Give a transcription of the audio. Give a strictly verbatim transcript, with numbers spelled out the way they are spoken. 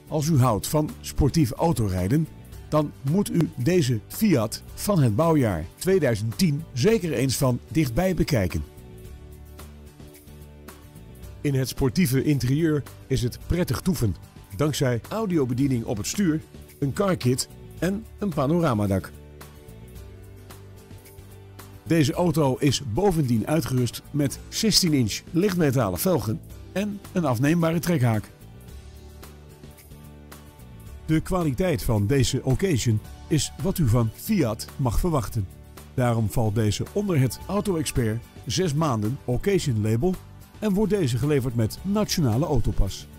Als u houdt van sportief autorijden, dan moet u deze Fiat van het bouwjaar tweeduizend tien zeker eens van dichtbij bekijken. In het sportieve interieur is het prettig toeven, dankzij audiobediening op het stuur, een carkit en een panoramadak. Deze auto is bovendien uitgerust met zestien inch lichtmetalen velgen en een afneembare trekhaak. De kwaliteit van deze occasion is wat u van Fiat mag verwachten. Daarom valt deze onder het Auto Expert zes maanden Occasion label en wordt deze geleverd met Nationale Autopas.